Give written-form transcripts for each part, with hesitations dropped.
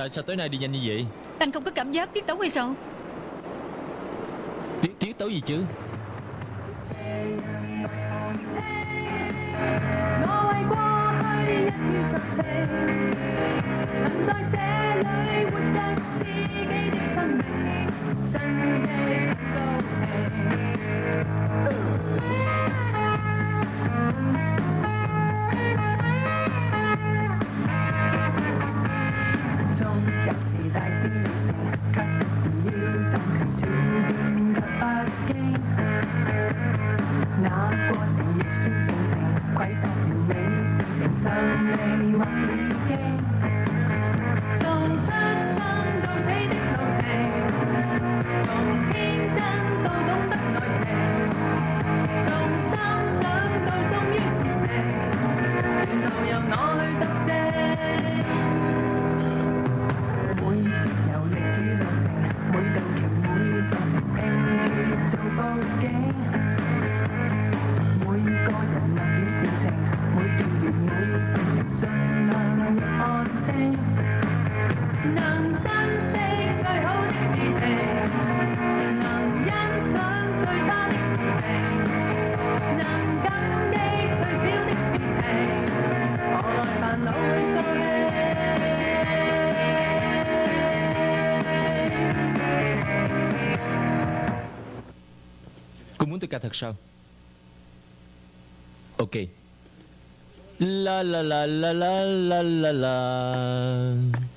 Tại sao tối nay đi nhanh như vậy? Anh không có cảm giác tiết tấu hay sao? Tiết tấu gì chứ? Cô muốn tôi ca thật sao? Ok. La la la la la la la la.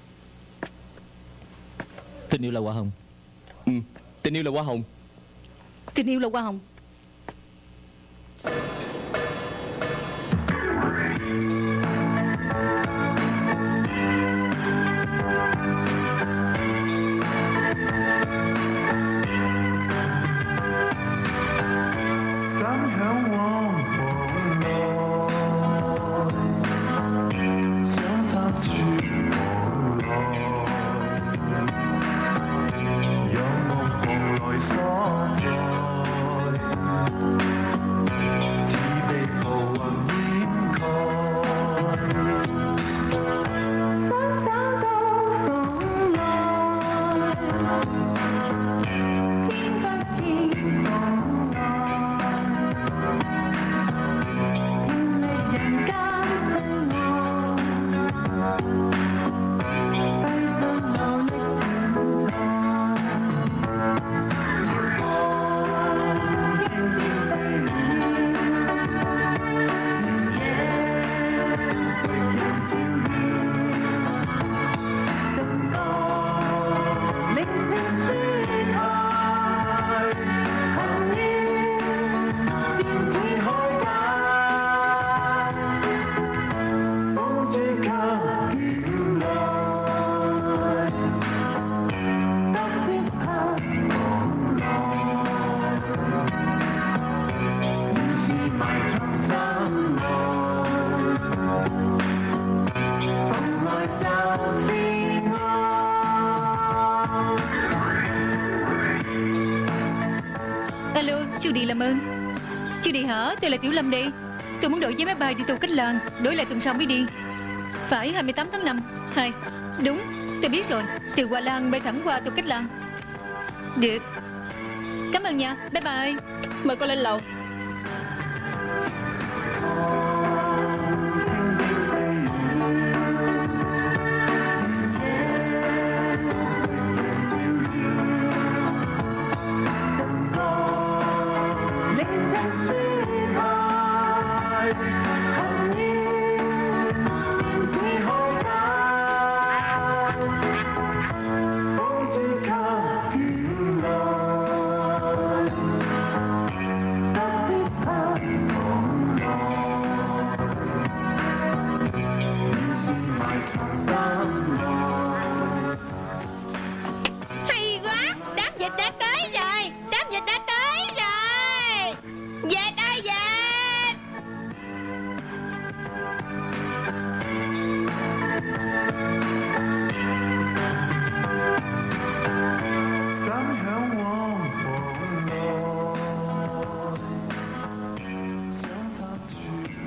Tình yêu là hoa hồng. Tình yêu là hoa hồng. Tình yêu là hoa hồng. Alo, chú Đi làm ơn. Chú Đi hả? Tôi là Tiểu Lâm đây. Tôi muốn đổi vé máy bay đi Tô Cách Lan. Đổi lại tuần sau mới đi. Phải 28 tháng 5. Hay, đúng, tôi biết rồi. Từ Hoa Lan bay thẳng qua Tô Cách Lan. Được. Cảm ơn nha, bye bye. Mời cô lên lầu.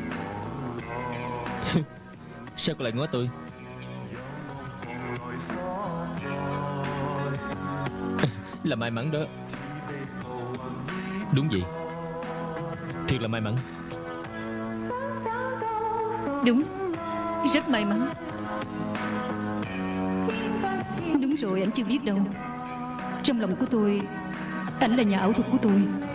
Sao cô lại ngó tôi? là may mắn đó. Đúng vậy, thiệt là may mắn. Đúng, rất may mắn. Đúng rồi, anh chưa biết đâu. Trong lòng của tôi, ảnh là nhà ảo thuật của tôi.